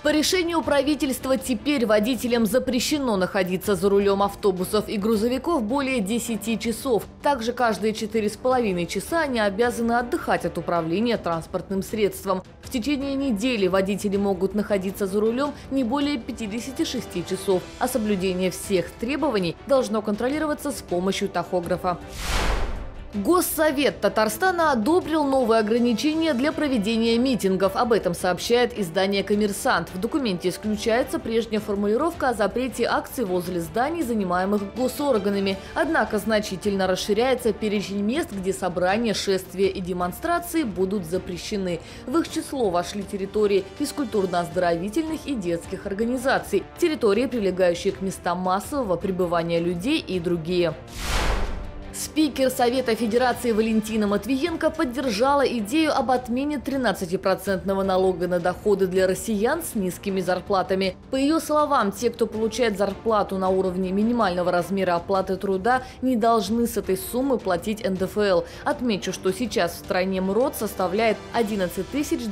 По решению правительства теперь водителям запрещено находиться за рулем автобусов и грузовиков более 10 часов. Также каждые 4,5 часа они обязаны отдыхать от управления транспортным средством. В течение недели водители могут находиться за рулем не более 56 часов, а соблюдение всех требований должно контролироваться с помощью тахографа. Госсовет Татарстана одобрил новые ограничения для проведения митингов. Об этом сообщает издание «Коммерсант». В документе исключается прежняя формулировка о запрете акций возле зданий, занимаемых госорганами. Однако значительно расширяется перечень мест, где собрания, шествия и демонстрации будут запрещены. В их число вошли территории физкультурно-оздоровительных и детских организаций, территории, прилегающие к местам массового пребывания людей и другие. Спикер Совета Федерации Валентина Матвиенко поддержала идею об отмене 13% налога на доходы для россиян с низкими зарплатами. По ее словам, те, кто получает зарплату на уровне минимального размера оплаты труда, не должны с этой суммы платить НДФЛ. Отмечу, что сейчас в стране МРОТ составляет 11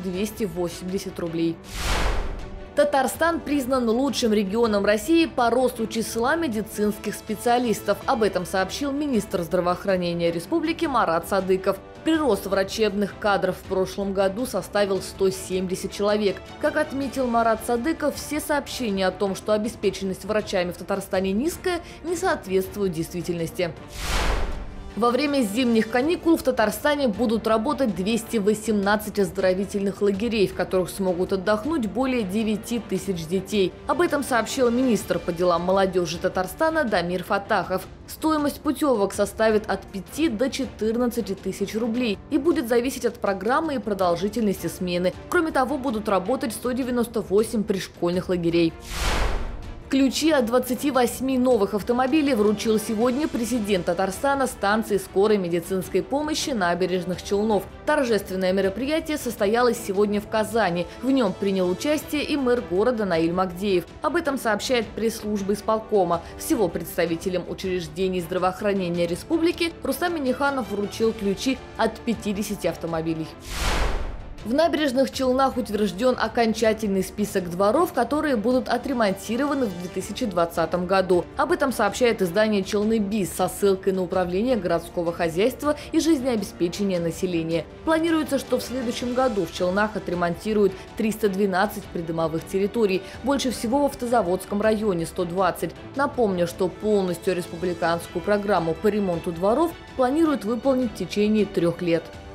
280 рублей. Татарстан признан лучшим регионом России по росту числа медицинских специалистов. Об этом сообщил министр здравоохранения республики Марат Садыков. Прирост врачебных кадров в прошлом году составил 170 человек. Как отметил Марат Садыков, все сообщения о том, что обеспеченность врачами в Татарстане низкая, не соответствуют действительности. Во время зимних каникул в Татарстане будут работать 218 оздоровительных лагерей, в которых смогут отдохнуть более 9 тысяч детей. Об этом сообщил министр по делам молодежи Татарстана Дамир Фатахов. Стоимость путевок составит от 5 до 14 тысяч рублей и будет зависеть от программы и продолжительности смены. Кроме того, будут работать 198 пришкольных лагерей. Ключи от 28 новых автомобилей вручил сегодня президент Татарстана станции скорой медицинской помощи набережных Челнов. Торжественное мероприятие состоялось сегодня в Казани. В нем принял участие и мэр города Наиль Магдеев. Об этом сообщает пресс-служба исполкома. Всего представителям учреждений здравоохранения республики Рустам Минниханов вручил ключи от 50 автомобилей. В набережных Челнах утвержден окончательный список дворов, которые будут отремонтированы в 2020 году. Об этом сообщает издание «Челны-Биз» со ссылкой на управление городского хозяйства и жизнеобеспечения населения. Планируется, что в следующем году в Челнах отремонтируют 312 придомовых территорий, больше всего в Автозаводском районе – 120. Напомню, что полностью республиканскую программу по ремонту дворов планируют выполнить в течение 3 лет.